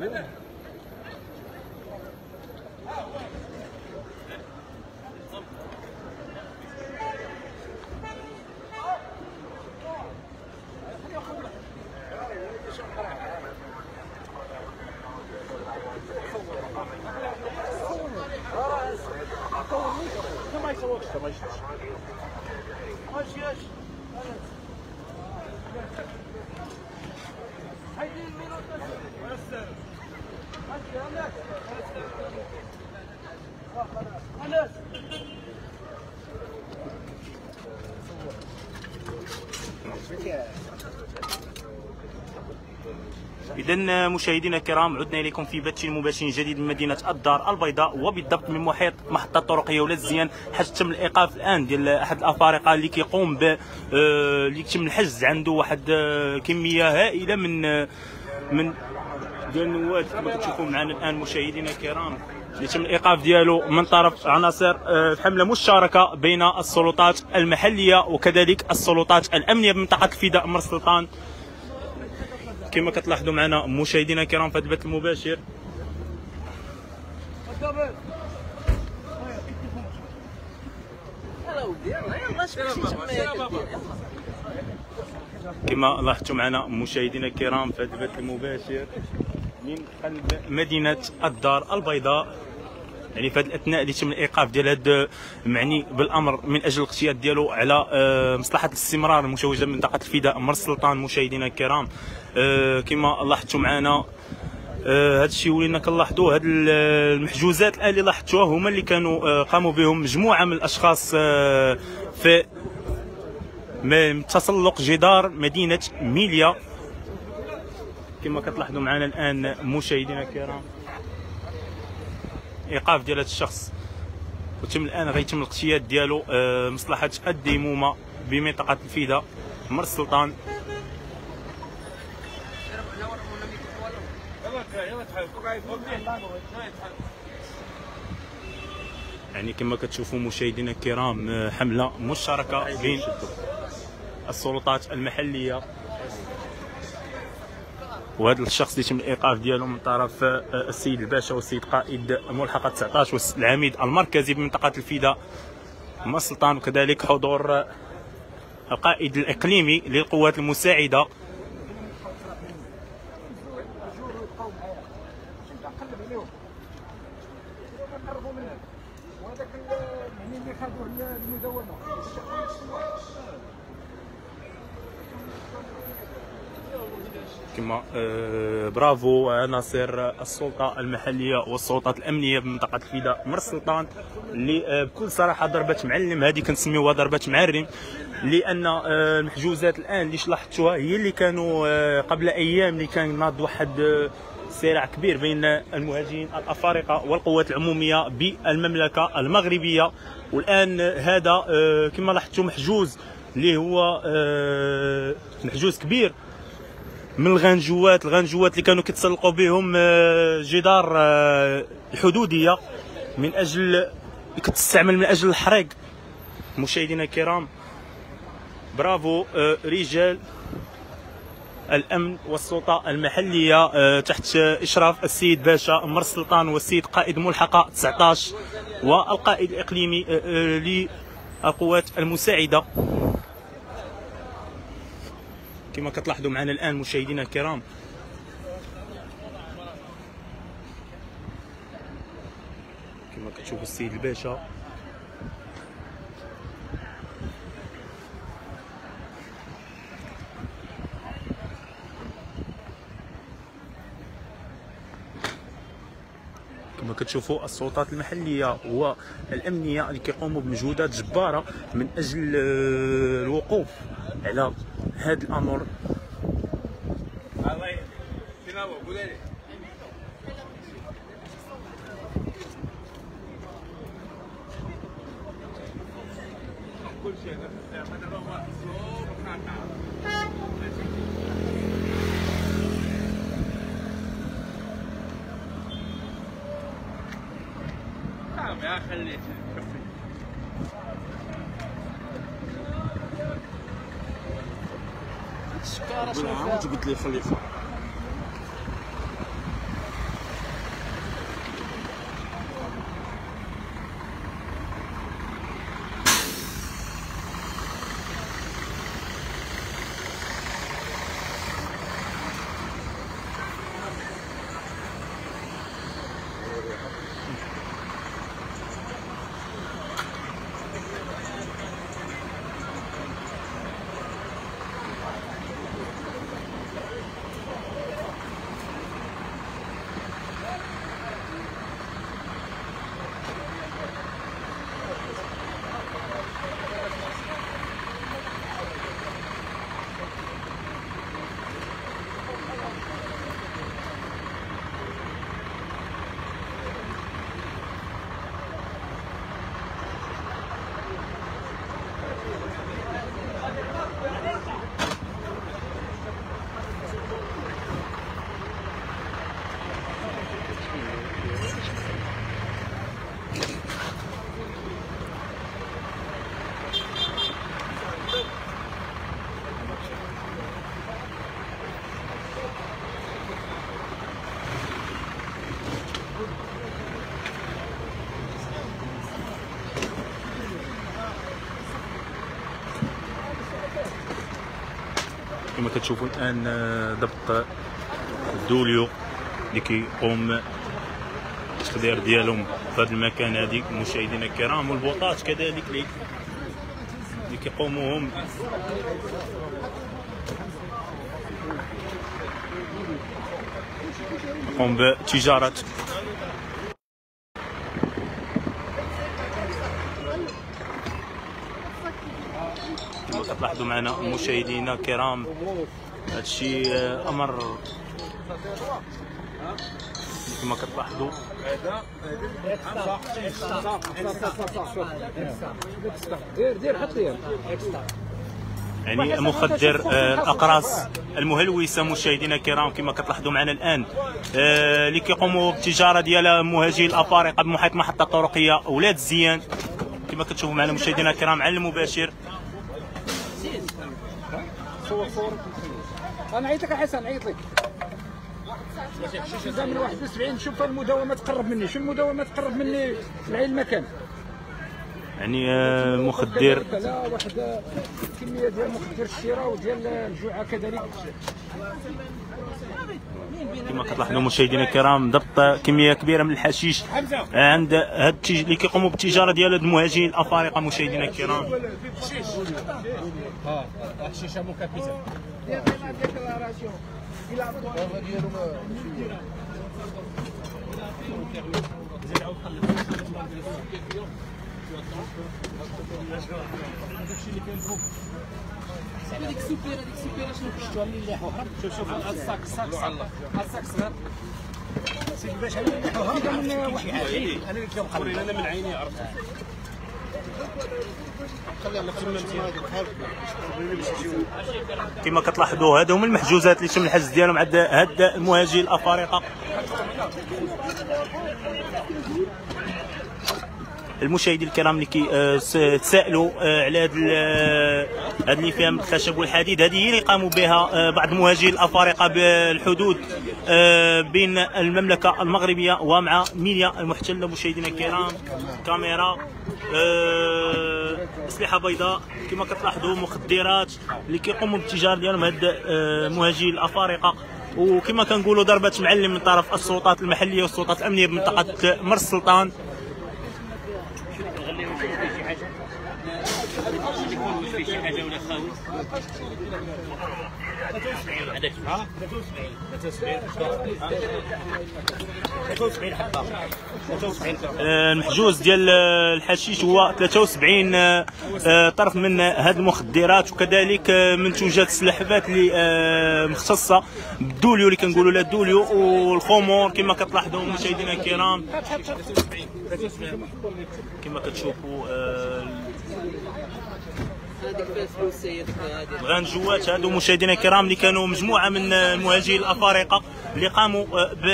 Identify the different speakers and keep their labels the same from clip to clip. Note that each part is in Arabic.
Speaker 1: إذن مشاهدينا الكرام، عدنا إليكم في بث مباشر جديد من مدينة الدار البيضاء، وبالضبط من محيط محطة طرقية ولا الزيان، حيث تم الإيقاف الآن ديال أحد الأفارقة اللي كيقوم اللي تم الحجز عنده واحد كمية هائلة من ديال النواد كما كتشوفوا معنا الآن مشاهدينا الكرام، اللي تم الإيقاف ديالو من طرف عناصر حملة مشتركة بين السلطات المحلية وكذلك السلطات الأمنية بمنطقة الفداء مر السلطان. كما كتلاحظوا معنا مشاهدينا الكرام في هذا البث المباشر. كما لاحظتوا معنا مشاهدينا الكرام في هذا البث المباشر من قلب مدينة الدار البيضاء، يعني في هذه الاثناء اللي تم الايقاف ديال هذا المعني بالامر من اجل الاغتيال ديالو على مصلحه الاستمرار المتوجه من منطقه الفداء مر السلطان. مشاهدينا الكرام كما لاحظتوا معنا هذا الشيء ولينا كنلاحظوا هاد المحجوزات الان اللي لاحظتوها هما اللي كانوا قاموا بهم مجموعه من الاشخاص في تسلق جدار مدينه ميليا. كما كتلاحظوا معنا الان مشاهدينا الكرام ايقاف ديال هذا الشخص، وتم الان غيتم الاغتيال ديالو مصلحه الديمومه بمنطقه الفداء مر السلطان. يعني كما كتشوفوا مشاهدينا الكرام حمله مشتركه بين السلطات المحليه وهذا الشخص اللي تم الايقاف ديالو من طرف السيد الباشا والسيد قائد ملحقه 19 والعميد المركزي بمنطقه الفداء مر السلطان، وكذلك حضور القائد الاقليمي للقوات المساعده. كما برافو عناصر السلطه المحليه والسلطات الامنيه بمنطقه الفداء مر السلطان اللي بكل صراحه ضربت معلم، هذه كنسميوها ضربه معرم، لان المحجوزات الان اللي لاحظتوها هي اللي كانوا قبل ايام اللي كان ناض واحد صراع كبير بين المهاجرين الافارقه والقوات العموميه بالمملكه المغربيه، والان هذا كما لاحظتوا محجوز اللي هو محجوز كبير من الغنجوات اللي كانوا كيتسلقوا بهم جدار الحدوديه من اجل كتستعمل من اجل الحريق. مشاهدينا الكرام برافو رجال الامن والسلطه المحليه تحت اشراف السيد باشا مر السلطان والسيد قائد ملحقه 19 والقائد الاقليمي للقوات المساعده. كما كتلاحظوا معنا الان مشاهدينا الكرام كما كتشوفوا السيد الباشا كما كتشوفوا السلطات المحليه والامنيه اللي كيقوموا بمجهودات جباره من اجل الوقوف على هذا الامر.
Speaker 2: يا خليت
Speaker 1: السكارة شنو قلت لي خليها كما كتشوفوا الان ضبط الدوليو اللي كيقوم التخدير ديالهم في هذا المكان هذه مشاهدينا الكرام، والبوطات كذلك اللي كيقوموا هم يقوم بتجارة كما كتلاحظوا معنا مشاهدينا الكرام. هذا الشيء امر كما كتلاحظوا يعني مخدر الاقراص المهلوسه مشاهدينا الكرام كما كتلاحظوا معنا الان، اللي كيقوموا بالتجاره ديال مهاجري الافارقه بمحيط محطه طرقيه ولاد الزيان كما كتشوفوا معنا مشاهدينا الكرام على المباشر.
Speaker 3: انا عيط لك حسن، نعيط لك من 71. شوف المداومه تقرب مني، شو المداومه تقرب مني لعين المكان.
Speaker 1: يعني مخدر
Speaker 3: لا واحد كميه ديال مخدر الشراء وديال الجوعه كذلك.
Speaker 1: كما كتلاحظوا مشاهدينا الكرام ضبط كميه كبيره من الحشيش عند هاد اللي كيقوموا بالتجاره ديال هاد المهاجرين الافارقه مشاهدينا الكرام.
Speaker 3: حشيشه مكبسه هذيك السوبيره شنو كشتوها اللي ليحوها. شوف هاد الصاك صغير سيدي باش هذا ليحوها من واحد عيني. انا اللي كنقرب انا من عيني عرفت.
Speaker 1: كما كتلاحظوا هادو هما المحجوزات اللي تم الحجز ديالهم عند هاد المهاجرين الافارقه. المشاهدين الكرام اللي كيتسائلوا على هاد اللي فيها من الخشب والحديد، هذه هي اللي قاموا بها بعض المهاجرين الافارقه بالحدود بين المملكه المغربيه ومع مينيا المحتله. مشاهدينا الكرام كاميرا، اسلحه بيضاء كما كتلاحظوا، مخدرات اللي كيقوموا بالتجاره ديالهم هاد المهاجرين الافارقه. وكما كنقولوا ضربه معلم من طرف السلطات المحليه والسلطات الامنيه بمنطقه مرس السلطان.
Speaker 2: شي حاجه ولا خاوي
Speaker 1: المحجوز ديال الحشيش هو 73 طرف من هذه المخدرات، وكذلك منتوجات السلحفات اللي مختصه بالدوليو اللي كنقولوا له الدوليو والخمور كما كتلاحظوا مشاهدينا الكرام. كما كتشوفوا الغنجوات هادو مشاهدينا الكرام اللي كانوا مجموعه من المهاجرين الافارقه اللي قاموا ب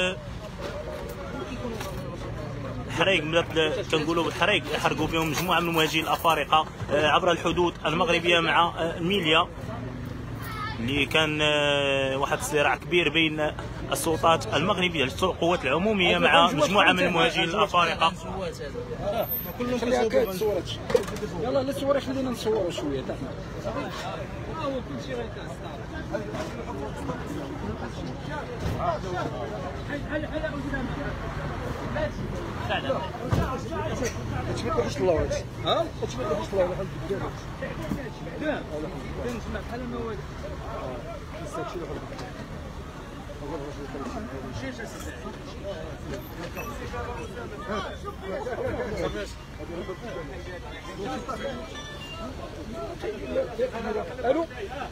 Speaker 1: حريق، كنقولوا بالحريق، حرقوا بهم مجموعه من المهاجرين الافارقه عبر الحدود المغربيه مع ميليا، اللي كان واحد الصراع كبير بين السلطات المغربيه القوات العموميه مع مجموعه من المهاجرين الافارقه.
Speaker 3: يلا نصور، خلينا نصوروا شويه حتى حنا. الو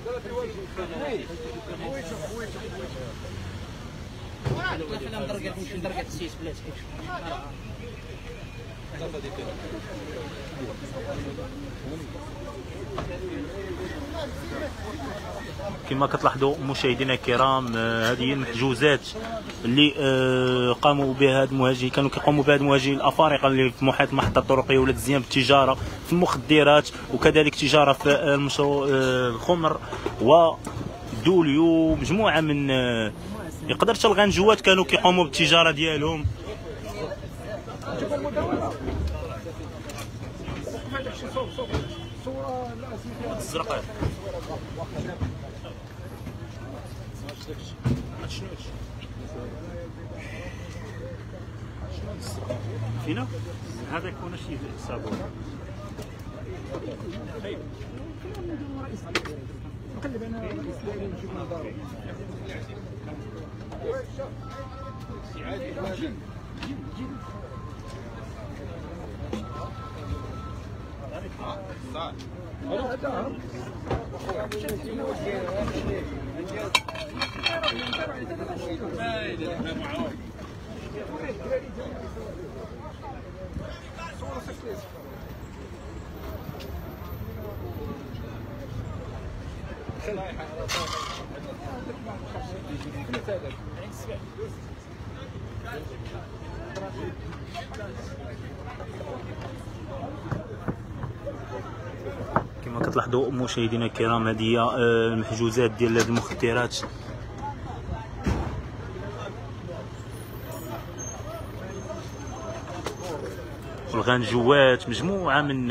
Speaker 2: خلينا ندرقات نمشي ندرقات السيس بلاتي.
Speaker 1: كما كتلاحظوا مشاهدينا الكرام هذه المحجوزات اللي قاموا بها هاد المهاجرين، كانوا كيقوموا بها المهاجرين الافارقه اللي في محيط محطه الطرقيه ولاد الزيان بالتجاره في المخدرات وكذلك تجاره في الخمر ودوليو، مجموعه من يقدر حتى الغنجوات كانوا كيقوموا بالتجاره ديالهم.
Speaker 3: شوف المداوله هذاك الشيء صوب صوره لا سميتها
Speaker 1: الزرقاء فينا هذا يكون شيء صابون
Speaker 3: نقلب انا الاسلامي نشوف نظاره
Speaker 1: كما كتلاحظوا مشاهدينا الكرام، هذه هي المحجوزات ديال هذه المخدرات. والغنجوات، مجموعه من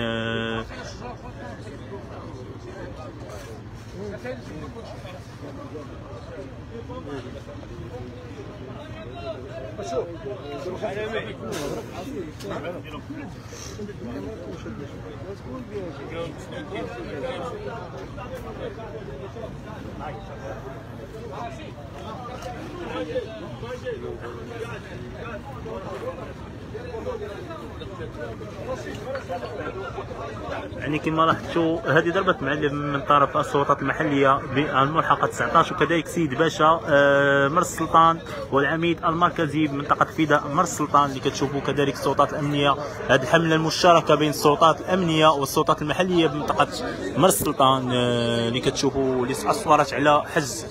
Speaker 1: يعني كما لاحظتوا هذه ضربة معلم من طرف السلطات المحلية بالملحقة 19، وكذلك سيد باشا مر السلطان والعميد المركزي بمنطقة فداء مر السلطان اللي كتشوفوا، كذلك السلطات الأمنية. هذه الحملة المشتركة بين السلطات الأمنية والسلطات المحلية بمنطقة مر السلطان اللي كتشوفوا اللي أصفرت على حجز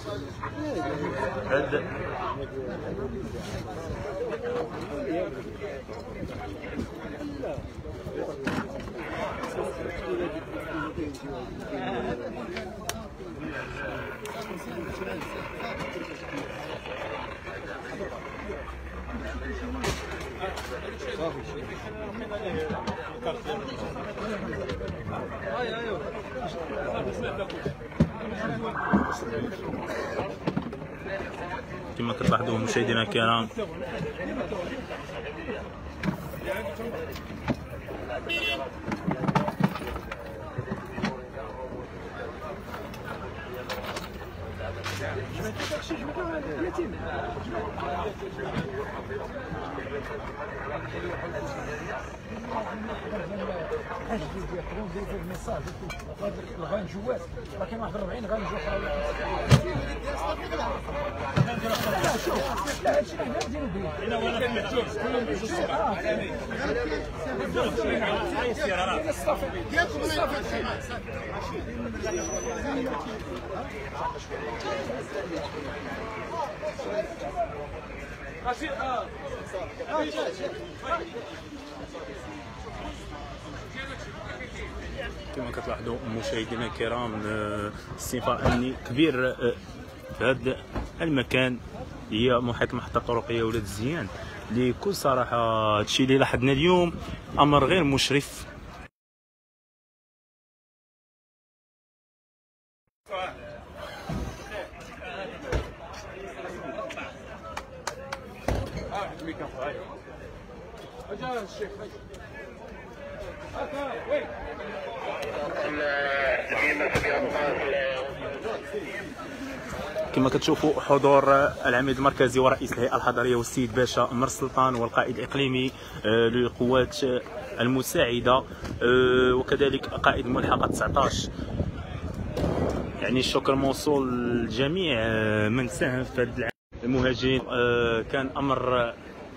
Speaker 1: كما كتلاحظوا مشاهدينا الكرام.
Speaker 3: الغنجوات راه كاين واحد 40 غنجو اخرى. لا شوف، لا هادشي اللي هنا نديرو به. هنا هو كان محجوز كلهم بجوج صباح.
Speaker 1: كما كتلاحظوا مشاهدينا الكرام، استنفار امني كبير في هذا المكان. هي محيط المحطه الطرقيه ولاد الزيان اللي بكل صراحه هادشي اللي لاحظنا اليوم امر غير مشرف. كما كتشوفوا حضور العميد المركزي ورئيس الهيئه الحضريه والسيد باشا مر السلطان والقائد الاقليمي للقوات المساعده وكذلك قائد الملحقه 19. يعني الشكر موصول لجميع من ساهم في هذا المهاجرين. كان امر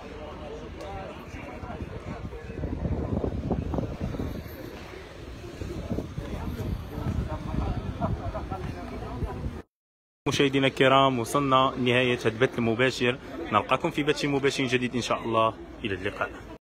Speaker 1: مشاهدينا الكرام، وصلنا لنهاية هذا البث المباشر. نلقاكم في بث مباشر جديد إن شاء الله. إلى اللقاء.